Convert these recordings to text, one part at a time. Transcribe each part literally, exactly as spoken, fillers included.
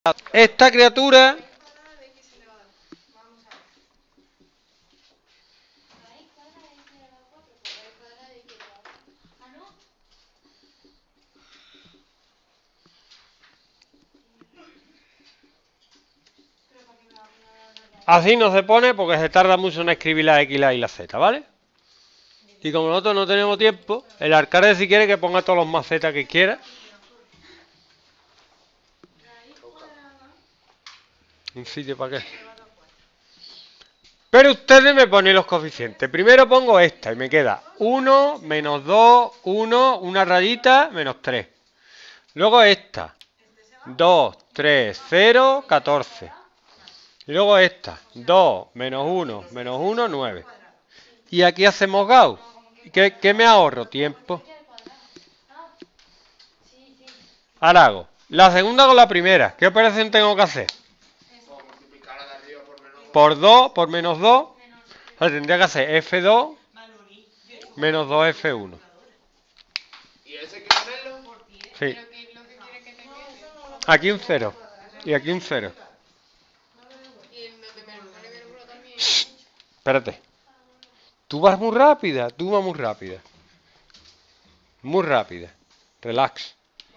Esta criatura así no se pone porque se tarda mucho en escribir la X, la Y y la Z, ¿vale? Y como nosotros no tenemos tiempo, el alcalde si quiere que ponga todos los más Z que quiera. Un sitio para qué. Pero ustedes me ponen los coeficientes. Primero pongo esta y me queda uno, menos dos, uno, una rayita, menos tres. Luego esta, dos, tres, cero, catorce. Y luego esta, dos, menos uno, menos uno, nueve. Y aquí hacemos Gauss. ¿Qué, qué me ahorro? Tiempo. Ahora hago la segunda con la primera. ¿Qué operación tengo que hacer? Por dos, por menos dos. O sea, tendría que hacer F dos menos dos F uno. ¿Y ese hay que ponerlo? Sí. Aquí un cero. Y aquí un cero. Shh, espérate. Tú vas muy rápida. Tú vas muy rápida. Muy rápida. Relax.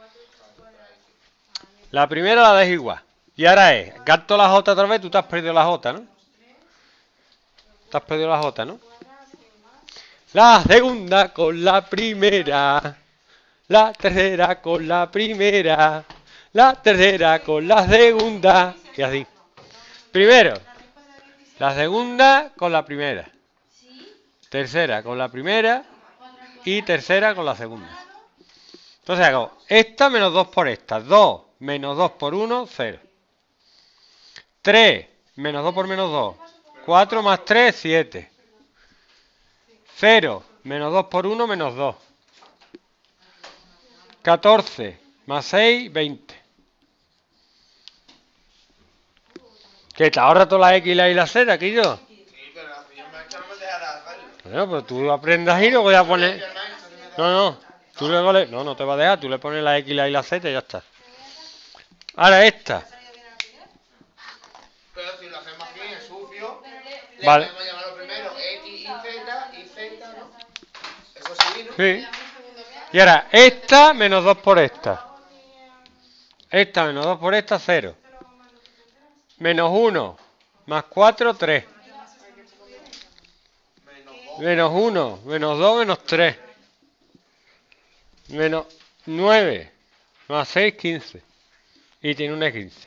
La primera la dejo igual. Y ahora es, gasto la J otra vez, tú te has perdido la J, ¿no? Te has perdido la J, ¿no? La segunda con la primera. La tercera con la primera. La tercera con la segunda. Y así. Primero, la segunda con la primera. Tercera con la primera. Y tercera con la segunda. Entonces hago esta menos dos por esta. dos menos dos por uno, cero. tres menos dos por menos dos. cuatro más tres, siete. cero menos dos por uno, menos dos. catorce más seis, veinte. ¿Que te ahorra toda la X, la Y y la Z, aquí yo? Sí, pero yo me he hecho no me dejará hacerlo. Bueno, pues tú aprendas y luego ya pones... No, no, tú luego le... No, no te va a dejar, tú le pones la X, la Y y la Z y ya está. Ahora esta. Pero si lo hacemos aquí es sucio, le Vale. podemos llamarlo primero X y Z y Z, ¿no? Eso sí, ¿no? Sí. Y ahora, esta menos dos por esta. Esta menos dos por esta, cero. Menos uno más cuatro, tres. Menos uno, menos dos, menos tres. Menos nueve más seis, quince. Y tiene una quince.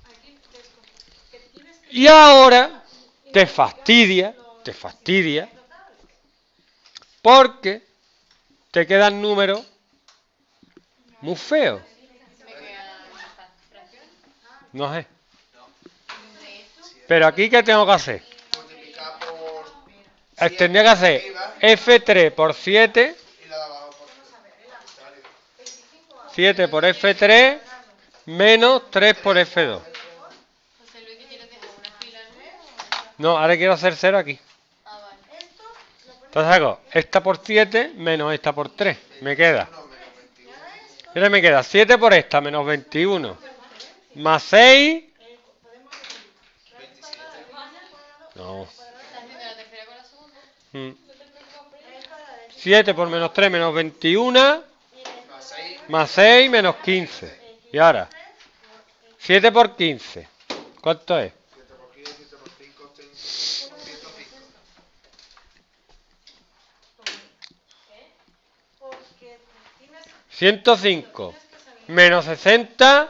Y ahora te fastidia, te fastidia, porque te quedan números muy feos. No sé. Pero aquí, ¿qué tengo que hacer? Multiplicar por Tendría que hacer F tres por siete. y la de abajo por siete por F tres menos tres por F dos. No, ahora quiero hacer cero aquí. Entonces hago esta por siete menos esta por tres. Me queda. Ahora me queda siete por esta menos veintiuno. Más seis. No. siete por menos tres menos veintiuno. Más seis menos quince. Y ahora. siete por quince. ¿Cuánto es? ciento cinco menos sesenta.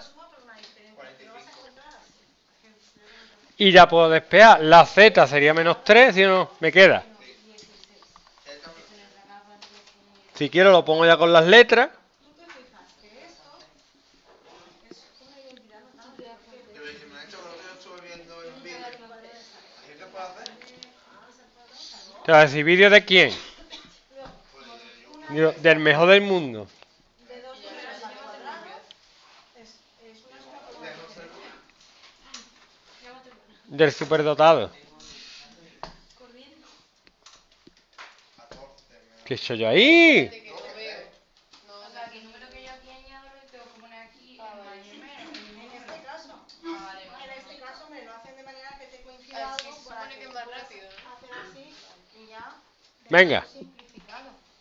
Y ya puedo despejar. La Z sería menos tres, si no, me queda. Si quiero lo pongo ya con las letras. Te va a decir, ¿vídeo de quién? Digo, del mejor del mundo. Del superdotado. ¿Qué he hecho yo ahí? Venga.